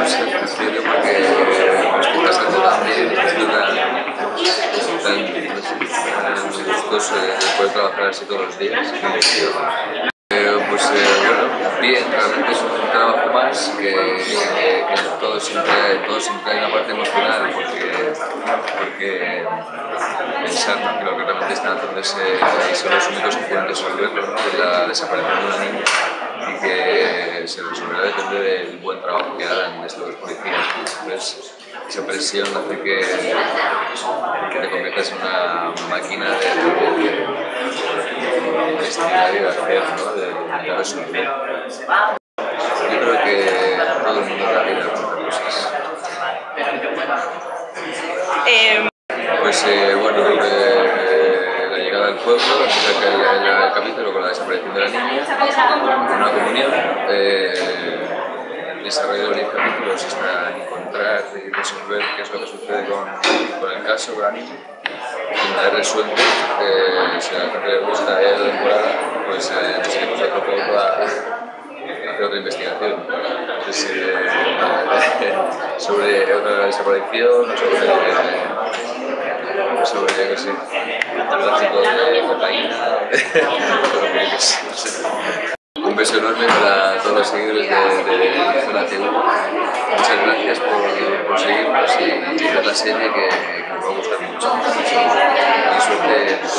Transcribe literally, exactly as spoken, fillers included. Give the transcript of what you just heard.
pues funcione porque estoy pasando también tan, tan, tan gustoso de poder trabajar así todos los días. Pero pues eh, bueno, bien, realmente es un trabajo más que, que, que todo, siempre, todo siempre hay una parte emocional porque, porque pensar, ¿no?, que lo que realmente están haciendo es, eh, son los únicos que pueden resolverlo, ¿no?, de la desaparición de una niña, y que se resolverá depende del buen trabajo que hagan desde los policías. Entonces, esa presión hace que, que te conviertas en una máquina de, de, de investigar y de hacer, ¿no?, de intentar resolver. Yo creo que todo el mundo en la vida cuenta cosas. Eh... Pues eh, bueno, eh, la llegada al pueblo, empieza el, el, el capítulo con la desaparición de la niña, una comunión. Eh, el desarrollo de los diez capítulos está en encontrar y resolver qué es lo que sucede con, con el caso, con la niña. Y una vez resuelto, eh, si a la gente le gusta la temporada, pues eh, nos iremos a otro pueblo a, a hacer otra investigación. Entonces, eh, sobre otra desaparición, sobre, sobre yo qué sé, tráfico de cocaína, no sé. Un beso enorme para todos los seguidores de, de Zona T V. Muchas gracias por, por seguirnos y ver la serie que, que nos va a gustar mucho. Y suerte.